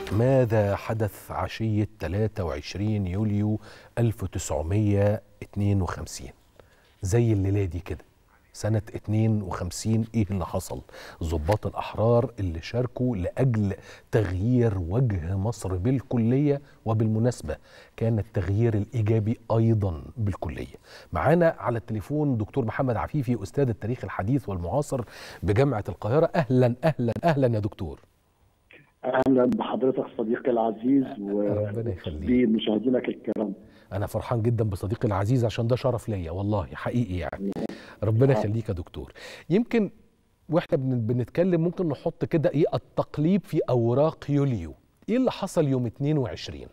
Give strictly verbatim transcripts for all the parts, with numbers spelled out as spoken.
ماذا حدث عشية ثلاثة وعشرين يوليو ألف وتسعمائة واثنين وخمسين؟ زي الليلة دي كده سنة اثنين وخمسين، ايه اللي حصل؟ ضباط الأحرار اللي شاركوا لأجل تغيير وجه مصر بالكلية، وبالمناسبة كان التغيير الإيجابي أيضا بالكلية. معانا على التليفون دكتور محمد عفيفي، أستاذ التاريخ الحديث والمعاصر بجامعة القاهرة. أهلا أهلا أهلا يا دكتور. اهلا بحضرتك صديقي العزيز وبمشاهدينك الكرام. انا فرحان جدا بصديقي العزيز عشان ده شرف ليا والله حقيقي يعني. ربنا يخليك يا دكتور. يمكن واحنا بنتكلم ممكن نحط كده ايه التقليب في اوراق يوليو. ايه اللي حصل يوم اثنين وعشرين؟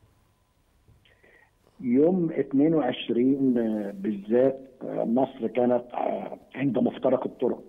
يوم اثنين وعشرين بالذات مصر كانت عند مفترق الطرق،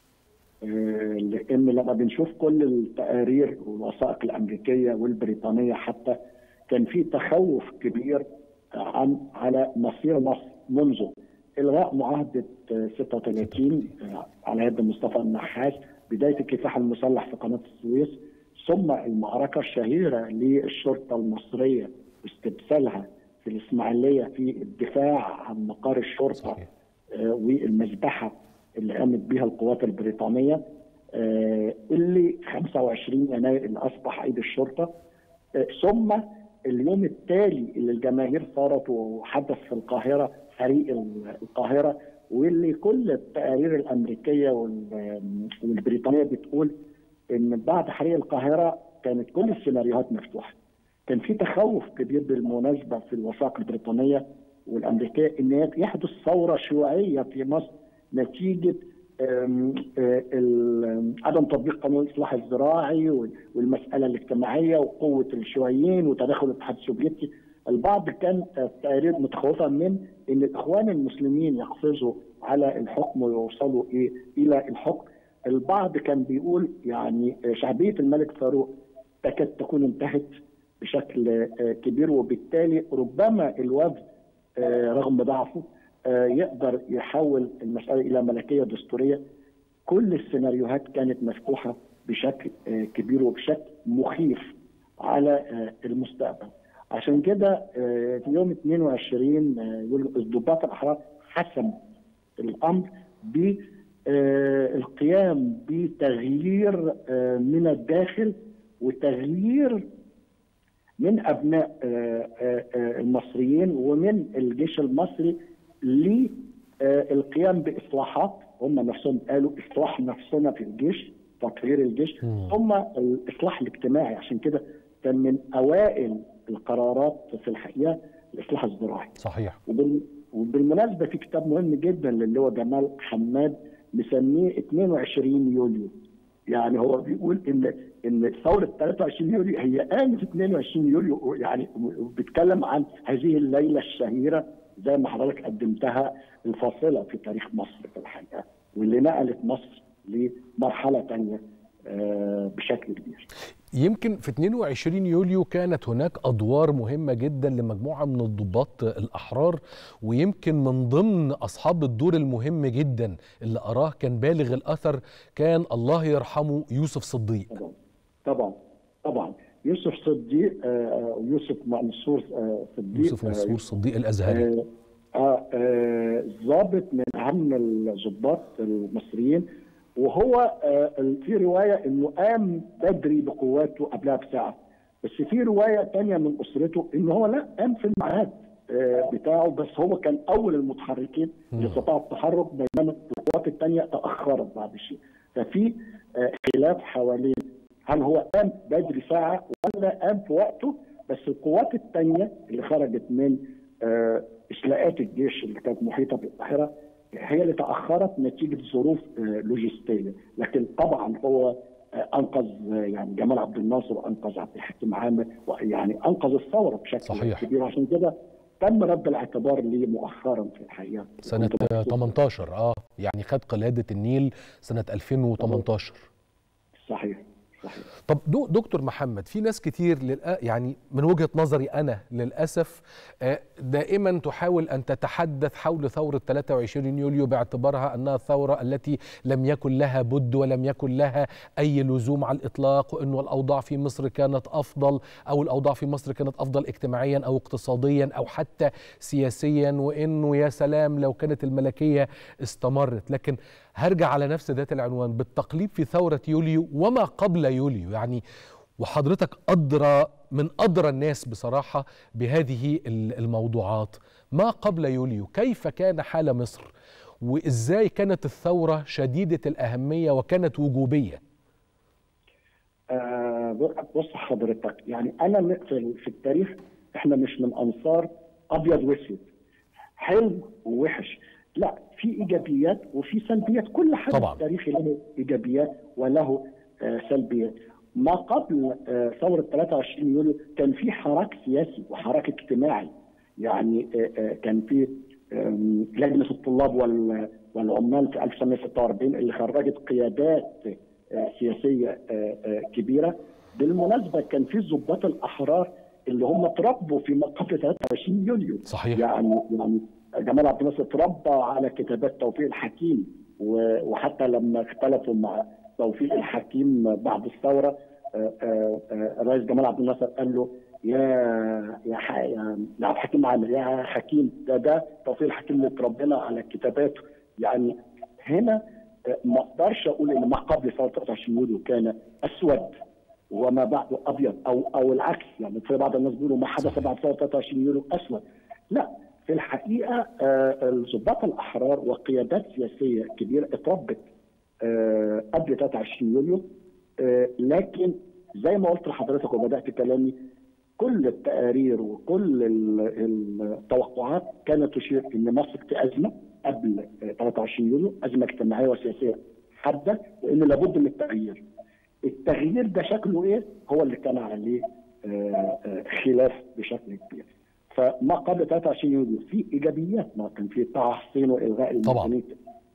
لان لما بنشوف كل التقارير والوثائق الامريكيه والبريطانيه حتى كان في تخوف كبير عن على مصير مصر منذ الغاء معاهده ستة وثلاثين على يد مصطفى النحاس، بدايه الكفاح المسلح في قناه السويس، ثم المعركه الشهيره للشرطه المصريه واستبسالها في الاسماعيليه في الدفاع عن مقار الشرطه. صحيح. والمذبحه اللي قامت بها القوات البريطانيه، اللي خمسة وعشرين يناير اللي اصبح عيد الشرطه، ثم اليوم التالي اللي الجماهير صارت وحدث في القاهره حريق القاهره، واللي كل التقارير الامريكيه والبريطانيه بتقول ان بعد حريق القاهره كانت كل السيناريوهات مفتوحه. كان في تخوف كبير بالمناسبه في الوثائق البريطانيه والامريكيه ان يحدث ثوره شيوعيه في مصر نتيجه عدم تطبيق قانون الاصلاح الزراعي والمساله الاجتماعيه وقوه الشيوعيين وتدخل الاتحاد السوفيتي. البعض كان تقارير متخوفه من ان الاخوان المسلمين يقفزوا على الحكم ويوصلوا ايه الى الحكم. البعض كان بيقول يعني شعبيه الملك فاروق تكاد تكون انتهت بشكل كبير، وبالتالي ربما الوفد رغم ضعفه يقدر يحول المسألة إلى ملكية دستورية. كل السيناريوهات كانت مفتوحة بشكل كبير وبشكل مخيف على المستقبل. عشان كده في يوم اثنين وعشرين ضباط الأحرار حسم الأمر بالقيام بتغيير من الداخل وتغيير من أبناء المصريين ومن الجيش المصري للقيام باصلاحات. هم نفسهم قالوا اصلاح نفسنا في الجيش، تطوير الجيش، مم. ثم الاصلاح الاجتماعي. عشان كده كان من اوائل القرارات في الحقيقه الاصلاح الزراعي. صحيح. وبال... وبالمناسبه في كتاب مهم جدا اللي هو جمال حماد مسميه اثنين وعشرين يوليو. يعني هو بيقول ان ان ثوره ثلاثة وعشرين يوليو هي قامت اثنين وعشرين يوليو، يعني بيتكلم عن هذه الليله الشهيره زي ما حضرتك قدمتها الفاصله في تاريخ مصر في الحقيقه، واللي نقلت مصر لمرحله ثانيه بشكل كبير. يمكن في اثنين وعشرين يوليو كانت هناك ادوار مهمه جدا لمجموعه من الضباط الاحرار، ويمكن من ضمن اصحاب الدور المهم جدا اللي اراه كان بالغ الاثر كان الله يرحمه يوسف صديق. طبعا طبعا طبعا يوسف صديق آه يوسف منصور آه صديق يوسف منصور صديق الازهري اه ضابط آه من اهم الضباط المصريين، وهو آه في روايه انه قام بدري بقواته قبلها بساعه، بس في روايه ثانيه من اسرته انه هو لا قام في الميعاد آه بتاعه، بس هو كان اول المتحركين اللي استطاعوا التحرك، بينما القوات الثانيه تاخرت بعد شيء. ففي آه خلاف حوالين هل هو قام بدري ساعه ولا قام في وقته، بس القوات الثانيه اللي خرجت من آه اشلاءات الجيش اللي كانت محيطه بالقاهره هي اللي تاخرت نتيجه ظروف آه لوجستيه، لكن طبعا هو آه انقذ آه يعني جمال عبد الناصر وانقذ عبد الحكيم عامر، ويعني انقذ ألفين بشكل صحيح. كبير. عشان كده تم رد الاعتبار ليه مؤخرا في الحقيقه سنه ثمانية عشر اه يعني خد قلاده النيل سنه ألفين وثمانية عشر. صحيح صحيح. طب دكتور محمد، في ناس كتير يعني من وجهة نظري أنا للأسف دائما تحاول أن تتحدث حول ثورة ثلاثة وعشرين يوليو باعتبارها أنها الثورة التي لم يكن لها بد ولم يكن لها أي لزوم على الإطلاق، وأنه الأوضاع في مصر كانت أفضل، أو الأوضاع في مصر كانت أفضل اجتماعيا أو اقتصاديا أو حتى سياسيا، وأنه يا سلام لو كانت الملكية استمرت. لكن هرجع على نفس ذات العنوان بالتقليب في ثورة يوليو وما قبل يوليو، يعني وحضرتك أدرى من أدرى الناس بصراحة بهذه الموضوعات. ما قبل يوليو كيف كان حال مصر، وإزاي كانت الثورة شديدة الأهمية وكانت وجوبية؟ آه بص حضرتك، يعني أنا في التاريخ إحنا مش من أنصار أبيض وأسود، حلو ووحش، لا، في ايجابيات وفي سلبيات. كل حدث تاريخي له ايجابيات وله آه سلبيات. ما قبل آه ثوره ثلاثة وعشرين يوليو كان في حراك سياسي وحراك اجتماعي، يعني آه آه كان في لجنه الطلاب والعمال في ألف وتسعمائة وستة وأربعين اللي خرجت قيادات آه سياسيه آه آه كبيره. بالمناسبه كان في الضباط الاحرار اللي هم تربوا في ما قبل ثلاثة وعشرين يوليو. صحيح. يعني يعني جمال عبد الناصر تربى على كتابات توفيق الحكيم، وحتى لما اختلفوا مع توفيق الحكيم بعد الثوره الرئيس جمال عبد الناصر قال له يا يا يا عبد الحكيم عامر، يا حكيم، ده ده توفيق الحكيم اللي اتربينا على كتاباته. يعني هنا ما اقدرش اقول ان ما قبل ثوره ثلاثة وعشرين يوليو كان اسود وما بعده ابيض، او او العكس. يعني في بعض الناس بيقولوا ما حدث بعد ثوره ثلاثة وعشرين يوليو اسود. لا، في الحقيقه الضباط الاحرار وقيادات سياسيه كبيره اتربت قبل ثلاثة وعشرين يوليو، لكن زي ما قلت لحضرتك وبدات كلامي، كل التقارير وكل التوقعات كانت تشير ان مصر في ازمه قبل ثلاثة وعشرين يوليو، ازمه اجتماعيه وسياسيه حاده، وان لابد من التغيير. التغيير ده شكله ايه؟ هو اللي كان عليه خلاف بشكل كبير. فما قبل ثلاثة وعشرين يوليو في ايجابيات، ما كان في تحسين والغاء المجانيه،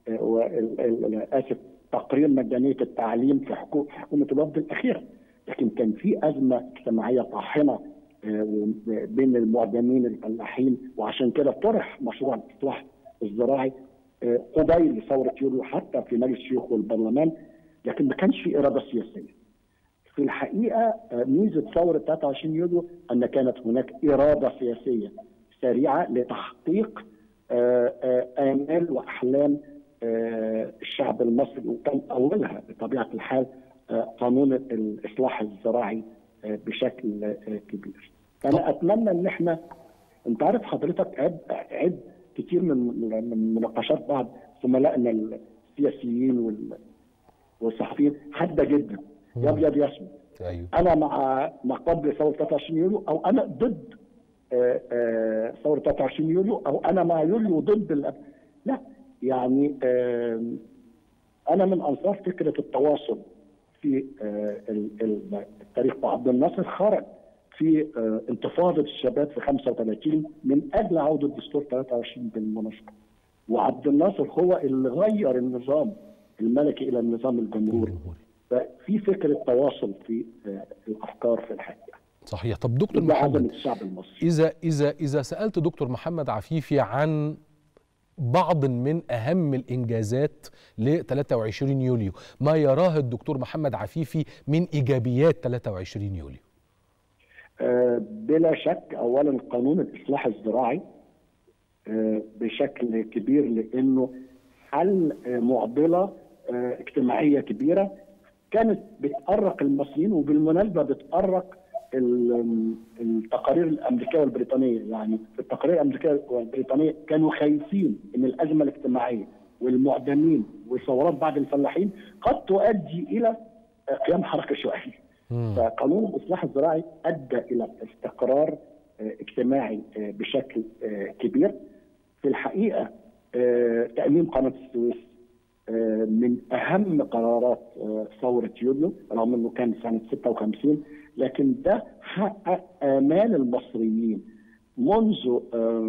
اسف تقرير مجانيه التعليم في حكومه الوفد الاخيره، لكن كان في ازمه اجتماعيه طاحنه بين المعدمين الفلاحين، وعشان كده طرح مشروع الاصلاح الزراعي قبيل ثوره يوليو حتى في مجلس الشيوخ والبرلمان، لكن ما كانش في اراده سياسيه. في الحقيقه ميزه ثوره ثلاثة وعشرين يوليو ان كانت هناك اراده سياسيه سريعه لتحقيق امال واحلام الشعب المصري، وكان اولها بطبيعه الحال قانون الاصلاح الزراعي بشكل كبير. انا اتمنى ان احنا، انت عارف حضرتك، عد عد كتير من من مناقشات بعض زملائنا السياسيين والصحفيين حاده جدا، يا ابيض يا اسود. أيوه. انا مع ما قبل ثوره ثلاثة وعشرين يوليو، او انا ضد ثوره ثلاثة وعشرين يوليو، او انا مع يوليو ضد ال... لا، يعني انا من انصار فكره التواصل في التاريخ. وعبد الناصر خرج في انتفاضه الشباب في خمسة وثلاثين من اجل عوده دستور ثلاثة وعشرين بالمناسبه، وعبد الناصر هو اللي غير النظام الملكي الى النظام الجمهوري. ففي فكره تواصل في الافكار في الحقيقه. صحيح. طب دكتور محمد، الشعب المصري، اذا اذا اذا سالت دكتور محمد عفيفي عن بعض من أهم الإنجازات ل ثلاثة وعشرين يوليو، ما يراه الدكتور محمد عفيفي من إيجابيات ثلاثة وعشرين يوليو؟ أه بلا شك، أولا قانون الإصلاح الزراعي أه بشكل كبير، لأنه حل معضلة أه اجتماعية كبيرة كانت بتأرق المصريين، وبالمناسبة بتأرق التقارير الامريكيه والبريطانيه. يعني في التقارير الامريكيه والبريطانيه كانوا خايفين ان الازمه الاجتماعيه والمعدمين وثورات بعض الفلاحين قد تؤدي الى قيام حركه شيوعيه. فقانون الاصلاح الزراعي ادى الى استقرار اجتماعي بشكل كبير. في الحقيقه تاميم قناه السويس من اهم قرارات ثوره يوليو، رغم انه كان سنه ستة وخمسين، لكن ده حقق آمال المصريين منذ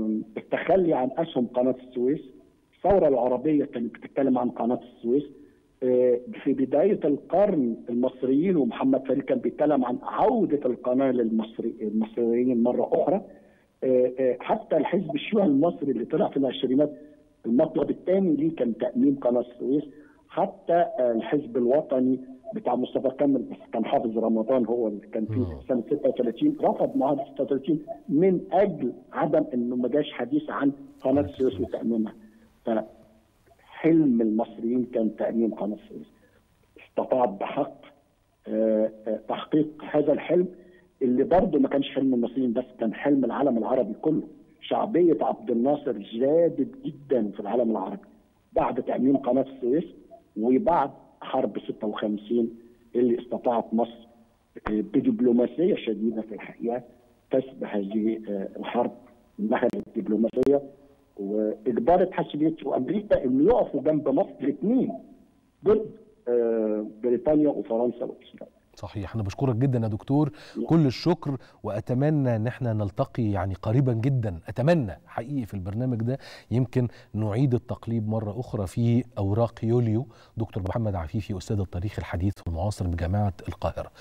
التخلي عن أسهم قناة السويس. الثورة العربية كانت بتتكلم عن قناة السويس، في بدايه القرن المصريين، ومحمد فريد كان بيتكلم عن عوده القناه للمصري المصريين مره اخرى. حتى الحزب الشيوعي المصري اللي طلع في العشرينات المطلب الثاني ليه كان تاميم قناه السويس. حتى الحزب الوطني بتاع مصطفى كامل، بس كان حافظ رمضان هو اللي كان فيه سنه ستة وثلاثين، رفض معاهده ستة وثلاثين من اجل عدم انه ما جاش حديث عن قناه السويس وتاميمها. فحلم المصريين كان تاميم قناه السويس. استطاعت بحق تحقيق هذا الحلم اللي برضه ما كانش حلم المصريين بس، كان حلم العالم العربي كله. شعبيه عبد الناصر زادت جدا في العالم العربي بعد تاميم قناه السويس وبعد حرب ستة وخمسين اللي استطاعت مصر بدبلوماسيه شديده في الحقيقه كسب هذه الحرب من الناحيه الدبلوماسيه، واجبار الاتحاد السوفيتي وامريكا انه يقفوا جنب مصر الاثنين ضد بريطانيا وفرنسا واسرائيل. صحيح. أنا بشكرك جدا يا دكتور، كل الشكر، وأتمنى أن احنا نلتقي يعني قريبا جدا، أتمنى حقيقي في البرنامج ده يمكن نعيد التقليب مرة أخرى في أوراق يوليو. دكتور محمد عفيفي، أستاذ التاريخ الحديث والمعاصر بجامعة القاهرة.